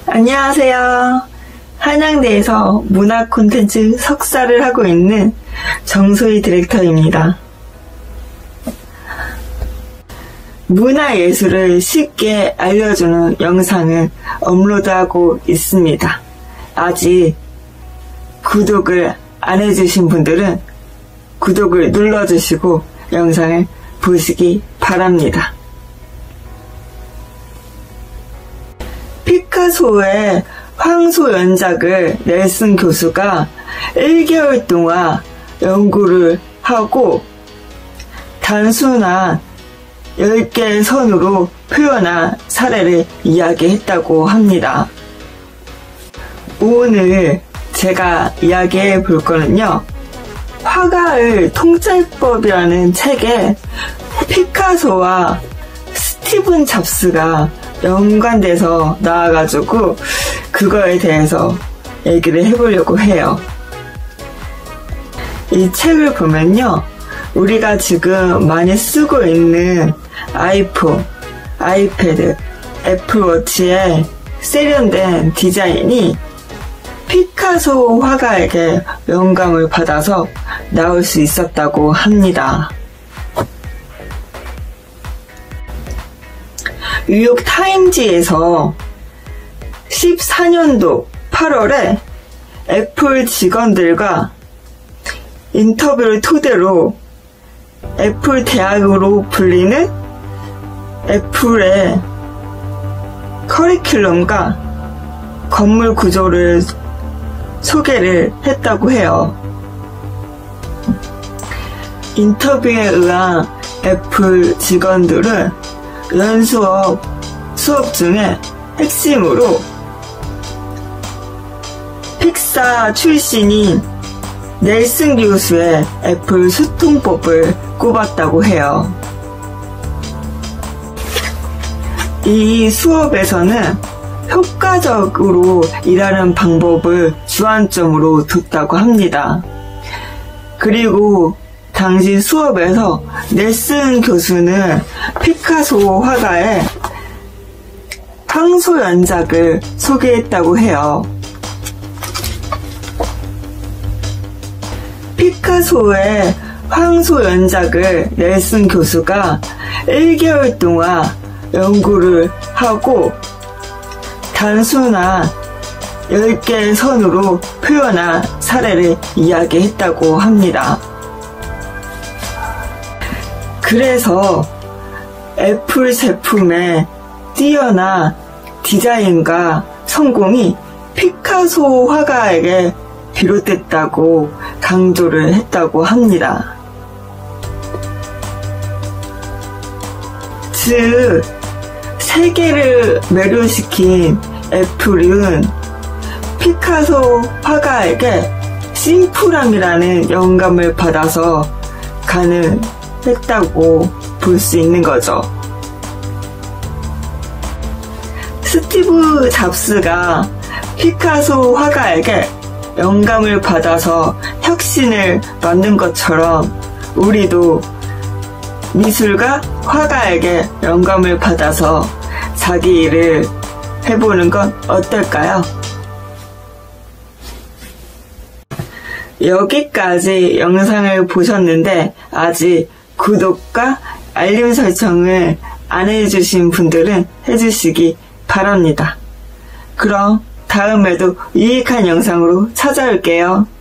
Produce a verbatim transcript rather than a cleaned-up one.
안녕하세요. 한양대에서 문화 콘텐츠 석사를 하고 있는 정소희 디렉터입니다. 문화예술을 쉽게 알려주는 영상을 업로드하고 있습니다. 아직 구독을 안 해주신 분들은 구독을 눌러주시고 영상을 보시기 바랍니다. 피카소의 황소연작을 넬슨 교수가 일 개월 동안 연구를 하고 단순한 열 개의 선으로 표현한 사례를 이야기했다고 합니다. 오늘 제가 이야기해 볼 거는요, 화가의 통찰법이라는 책에 피카소와 스티븐 잡스가 연관돼서 나와가지고 그거에 대해서 얘기를 해보려고 해요. 이 책을 보면요, 우리가 지금 많이 쓰고 있는 아이폰, 아이패드, 애플워치의 세련된 디자인이 피카소 화가에게 영감을 받아서 나올 수 있었다고 합니다. 뉴욕 타임지에서 십사 년도 팔월에 애플 직원들과 인터뷰를 토대로 애플 대학으로 불리는 애플의 커리큘럼과 건물 구조를 소개를 했다고 해요. 인터뷰에 의한 애플 직원들은 연수업 수업 중에 핵심으로 픽사 출신인 넬슨 교수의 애플 소통법을 꼽았다고 해요. 이 수업에서는 효과적으로 일하는 방법을 주안점으로 뒀다고 합니다. 그리고 당시 수업에서 넬슨 교수는 피카소 화가의 황소연작을 소개했다고 해요. 피카소의 황소연작을 넬슨 교수가 일 개월 동안 연구를 하고 단순한 열 개의 선으로 표현한 사례를 이야기했다고 합니다. 그래서 애플 제품의 뛰어난 디자인과 성공이 피카소 화가에게 비롯됐다고 강조를 했다고 합니다. 즉, 세계를 매료시킨 애플은 피카소 화가에게 심플함이라는 영감을 받아서 가능했다고 볼 수 있는 거죠. 스티브 잡스가 피카소 화가에게 영감을 받아서 혁신을 만든 것처럼 우리도 미술가 화가에게 영감을 받아서 자기 일을 해보는 건 어떨까요? 여기까지 영상을 보셨는데 아직 구독과 알림 설정을 안 해주신 분들은 해주시기 바랍니다. 그럼 다음에도 유익한 영상으로 찾아올게요.